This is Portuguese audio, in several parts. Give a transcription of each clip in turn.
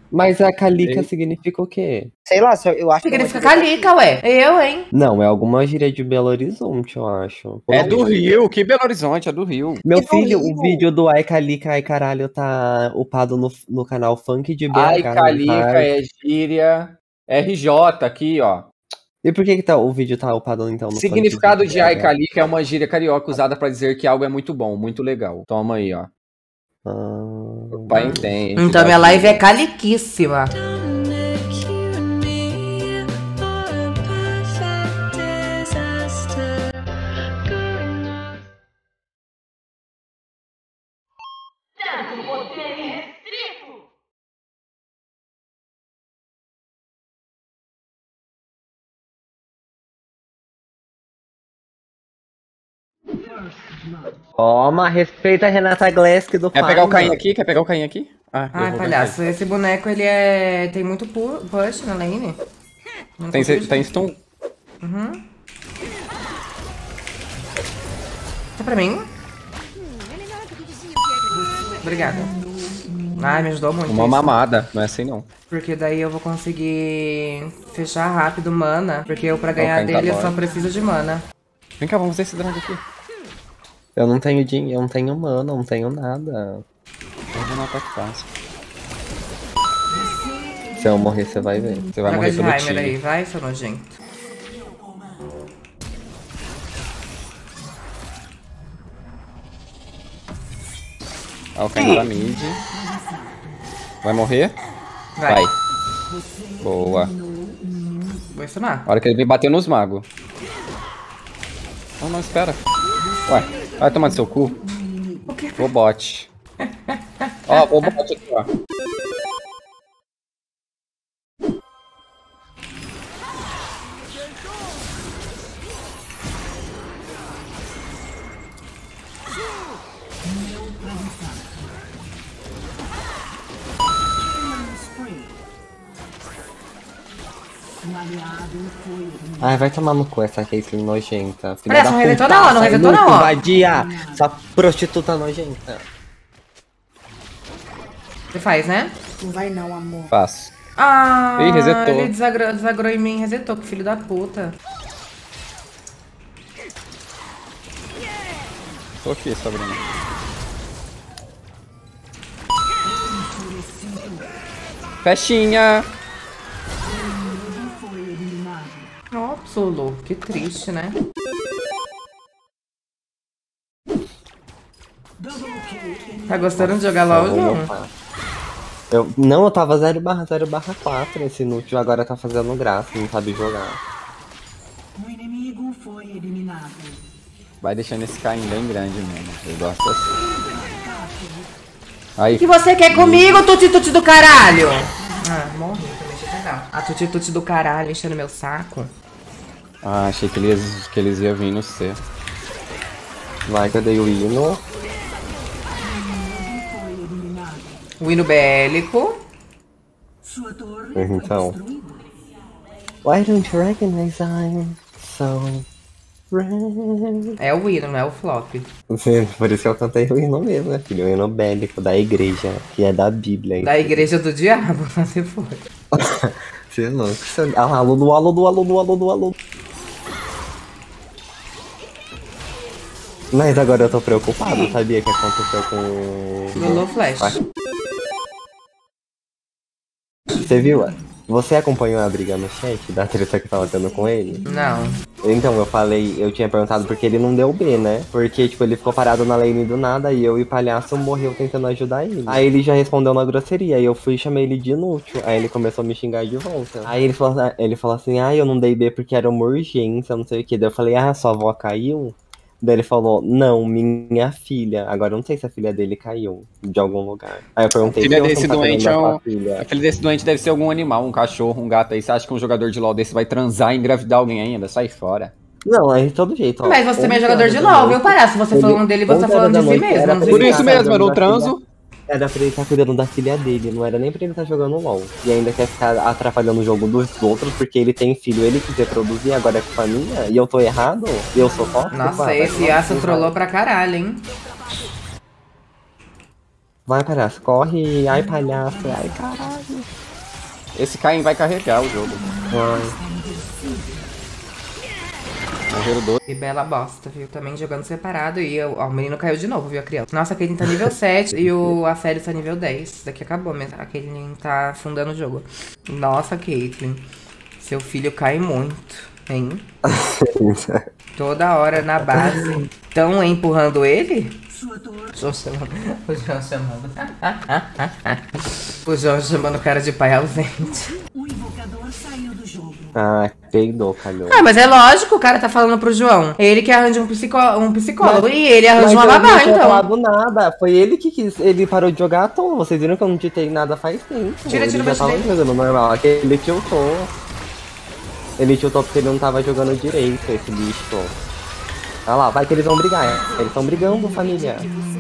Mas a Calica significa o quê? Sei lá, eu acho que Significa Calica, ué. Eu, hein? Não, é alguma gíria de Belo Horizonte, eu acho. É do Rio, que Belo Horizonte, é do Rio. Meu E do filho, Rio? o vídeo do Ai Calica, ai caralho tá upado no canal Funk de BH. Ai, não Calica tá? é gíria RJ aqui, ó. E por que o vídeo tá upado então no Significado Funk de ai, BH? Calica é uma gíria carioca usada pra dizer que algo é muito bom, muito legal. Toma aí, ó. O pai entende. Então minha live é caliquíssima. Toma, respeita a Renata Glesk do Quer pai, pegar o Caim mano. aqui? Quer pegar o Caim aqui? Ah, eu Ai, vou palhaço, esse boneco ele tem muito push na lane. Não Tem consigo- stun? Tá pra mim? Obrigada. Ai, me ajudou muito. Uma isso. mamada, não é assim não. Porque daí eu vou conseguir fechar rápido mana. Porque eu pra ganhar Caim tá dele eu só bom. preciso de mana. Vem cá, vamos ver esse drone aqui. Eu não tenho dinheiro, eu não tenho mana, não tenho nada. Eu vou no ataque fácil. Se eu morrer, você vai ver. Você vai Joga morrer de pelo Heimer aí, time. vai, seu nojento. Ah, o Caim tá mid. Vai morrer? Vai. Boa. Vou ensinar. A hora que ele bater nos magos. Não, não, espera. Ué, vai tomar no seu cu. O quê? Vou bot. Ó, vou bot aqui, ó. Ai, vai tomar no cu essa Caitlyn nojenta. Filha Olha, da não puta, resetou não, não sai resetou no não, cu, ó. vadia, essa prostituta nojenta. Você faz, né? Não vai não, amor. Faço. Ah, Ih, resetou. ele desagrou em mim, resetou, que filho da puta. Tô aqui, sobrinho. Festinha! Ó, Zulu, que triste, né? Tá gostando de jogar LOL, João? Eu tava 0/0/4 esse inútil, agora tá fazendo graça, não sabe jogar. O inimigo foi eliminado. Vai deixando esse Caim bem grande mesmo. Eu gosto assim. Aí, O que você quer comigo, tuti-tuti do caralho? Ah, morri também, deixa eu pegar. A tuti-tuti do caralho enchendo meu saco. achei que eles iam vir no C. Vai, cadê o hino? O hino bélico. Sua torre Então. foi destruída. Why don't you recognize I'm so red? É o hino, não é o flop. Por isso que eu cantei o hino mesmo, né, filho? O hino bélico da igreja, que é da Bíblia. Da igreja do diabo, você foi. Você é louco. Ah lá, alô. Mas agora eu tô preocupado, sabia que aconteceu com... Lulu Flash. Você viu? Você acompanhou a briga no chat da treta que tava tendo com ele? Não. Então, eu tinha perguntado porque ele não deu B, né? Porque, tipo, ele ficou parado na lane do nada e eu e o palhaço morreu tentando ajudar ele. Aí ele já respondeu na grosseria, aí eu fui e chamei ele de inútil. Aí ele começou a me xingar de volta. Aí ele falou assim, eu não dei B porque era uma urgência, não sei o que. Daí eu falei, sua avó caiu? Daí ele falou, não, minha filha. Agora eu não sei se a filha dele caiu de algum lugar. Aí eu perguntei, Filha "Por que desse você não tá doente cuidando é da um... sua filha?" Aquele desse doente deve ser algum animal, um cachorro, um gato aí. Você acha que um jogador de LoL desse vai transar e engravidar alguém ainda? Sai fora. Não, é de todo jeito, ó. Mas você também é 11 jogador de horas da LOL, noite, viu, palhaço? Se você ele- falando dele, você 11 tá horas falando da de si noite, mesmo. era Não pra sei Por ele se isso tá mesmo, eu cuidando não da transo. filha- Era pra ele estar cuidando da filha dele, não era nem pra ele estar jogando LOL. E ainda quer ficar atrapalhando o jogo dos outros, porque ele tem filho, ele que quer produzir, agora é culpa minha? E eu tô errado? E eu sou tóxico? Nossa, Vai esse tomar Yasuo no cu, trollou vai. pra caralho, hein? Vai, palhaço, corre. Ai, palhaço. Ai, caralho. Esse Caim vai carregar o jogo. Vai. Morreram dois. E bela bosta, viu? Também jogando separado. E ó, o menino caiu de novo, viu, a criança? Nossa, a Caitlyn tá nível 7 e o Aphelios tá nível 10. Isso daqui acabou mesmo. A Caitlyn tá afundando o jogo. Nossa, Caitlyn. Seu filho cai muito, hein? Toda hora na base. Tão empurrando ele? Sua torre. O João chamando. O João chamando o cara de pai ausente. O invocador saiu do jogo. Ah, peidou, calhou. Ah, mas é lógico, o cara tá falando pro João. Ele que arranja um psicólogo Mas- e ele arranja uma eu babá, não tinha então. falado nada. Foi ele que quis. Ele parou de jogar à toa. Vocês viram que eu não ditei nada faz tempo. Tira ele o já tava dele. jogando normal. Aquele tiltou. Ele tiltou porque ele não tava jogando direito, esse bicho. Olha lá, vai que eles vão brigar. Eles estão brigando, família.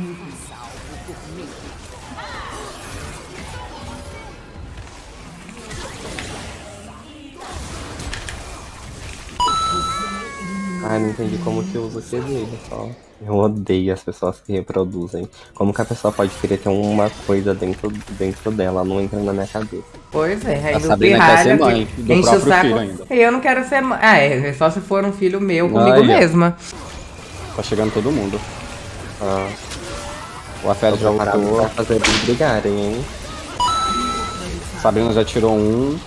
Ai, não entendi como que usa o Q dele, só. Eu odeio as pessoas que reproduzem. Como que a pessoa pode querer ter uma coisa dentro dela? Não entra na minha cabeça. Pois é, aí A o Sabrina quer ser pirralho mãe que do enche o próprio saco. filho ainda. Eu não quero ser mãe. Ah, é só se for um filho meu comigo Olha. mesma. Tá chegando todo mundo. Ah, O Aphelios já vou parar voltou. pra fazer eles brigarem, hein? Sabrina já tirou um.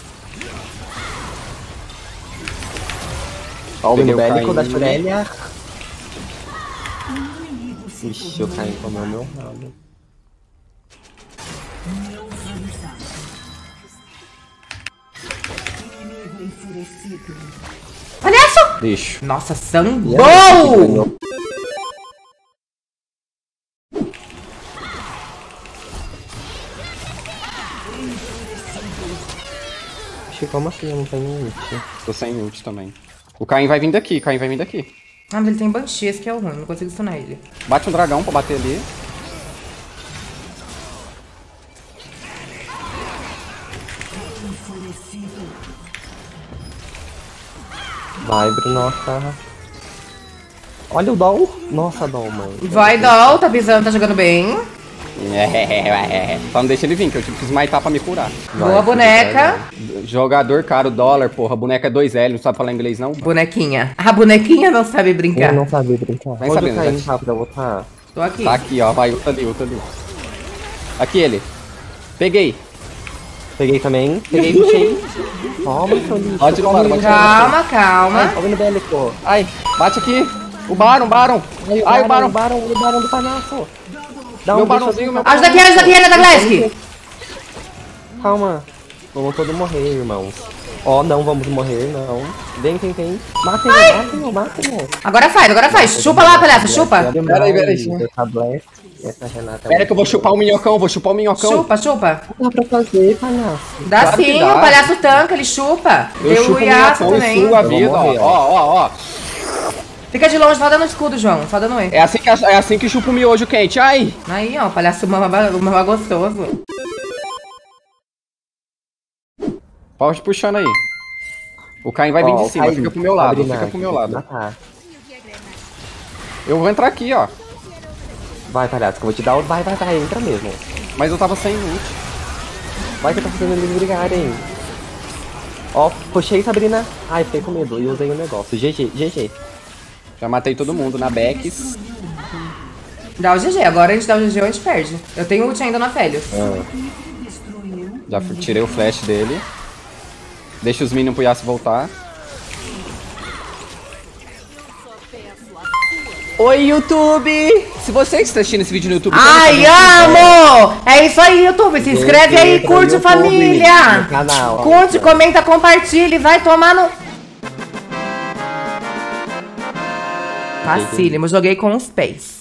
Ó, o Peguei menino o bélico da Caim. Shurelia. Ixi, o Caim comeu meu rabo. Inimigo enfurecido. Palhaço! Lixo. Nossa, E aí, sambou! ganhou. Ixi, como assim? Eu não tenho ult. Tô sem ult também. O Caim vai vir daqui, Caim vai vir daqui. Ah, mas ele tem Banshee, esse que é o ruim, não consigo stunar ele. Bate um dragão pra bater ali. Vai, Brunoca. Olha o Dol. Nossa, Dol, mano. Vai, Doll, tá pisando, tá jogando bem. Só não deixa ele vir, que eu tive que smitar pra me curar. Boa boneca. Jogador caro, dólar, porra. Boneca é 2L, não sabe falar inglês não? Bonequinha. A bonequinha não sabe brincar. Eu não sabia brincar. Vai Onde sabendo, o Caim, Beth. rápido, eu vou tá. Tô aqui. Tá aqui, ó. Vai, outra ali, outra ali. Aqui ele. Peguei. Peguei também. Peguei, puxei. Toma, seu lixo. Bate no Baron, bate no Calma, calma. Ó, o menino bélico. Ai, bate aqui. O Baron. Ai, o Baron. O Barão do palhaço. Dá Meu um beijo Barãozinho, meu Ajuda aqui, Renan da Glask. Calma. Vamos todos morrer, irmãos. Ó, não vamos morrer, não. Vem. Matem. Agora faz. Chupa lá, palhaço, chupa. Peraí. Essa Renata. Pera que eu vou chupar o minhocão, Chupa. Dá pra fazer, palhaço. Dá Claro que sim, dá. o palhaço tanca, ele chupa. Eu Deu chupo o o Yasuo minhocão e também. sugo a Eu vou vida, morrer, ó. Fica de longe, só dando escudo, João. Só dando E. É assim que chupa o miojo quente. Ai. Aí, ó, o palhaço mama gostoso. Pode puxando aí. O Caim vai vir de cima, fica pro meu lado, Eu vou entrar aqui, ó. Vai, palhaço, que eu vou te dar o... Vai, entra mesmo. Mas eu tava sem ult. Vai que eu tô fazendo eles brigarem. Ó, puxei, Sabrina. Ai, fiquei com medo e usei o negócio. GG. Já matei todo mundo na Bex. Dá o GG, agora a gente dá o GG ou a gente perde. Eu tenho ult ainda na Félios. Já tirei o flash dele. Deixa os minions pro Yasuo voltar. Oi, YouTube! Se você que está assistindo esse vídeo no YouTube... Ai, amo! É isso aí, YouTube. Se inscreve aí, curte, família. Canal, Curte, comenta, compartilha e vai tomar no... Facílimo, joguei com os pés.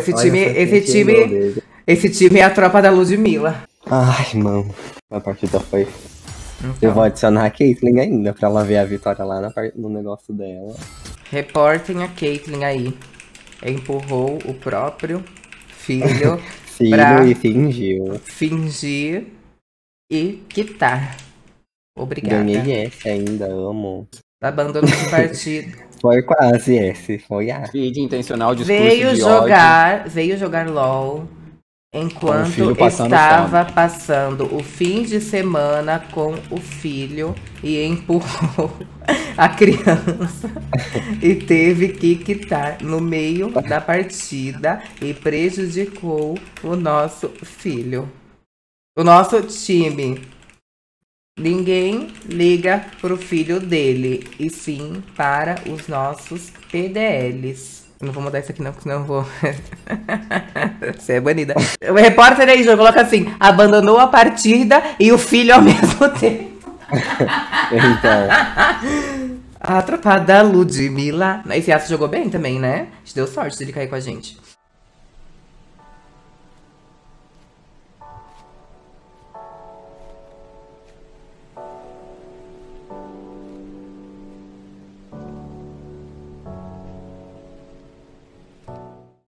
Esse time é a tropa da Ludmilla. Ai, mano. A partida foi... Então. Eu vou adicionar a Caitlyn ainda pra ela ver a vitória lá no negócio dela. Reportem a Caitlyn aí. Empurrou o próprio filho Filho pra e fingiu. fingir e quitar. Obrigada. Ganhei esse ainda, amo. Abandono de partida. Foi quase esse, foi a... Vídeo intencional, discurso de ódio. Veio jogar LOL. enquanto filho passando estava passando o fim de semana com o filho e empurrou a criança e teve que quitar no meio da partida e prejudicou o nosso filho. O nosso time. Ninguém liga pro filho dele, e sim para os nossos PDLs. Eu não vou mudar isso aqui não, porque senão eu vou... Você é banida. O repórter aí, jogo, coloca assim: abandonou a partida e o filho ao mesmo tempo. Então, A tropada Ludmilla. Esse Aço jogou bem também, né? A gente deu sorte de ele cair com a gente.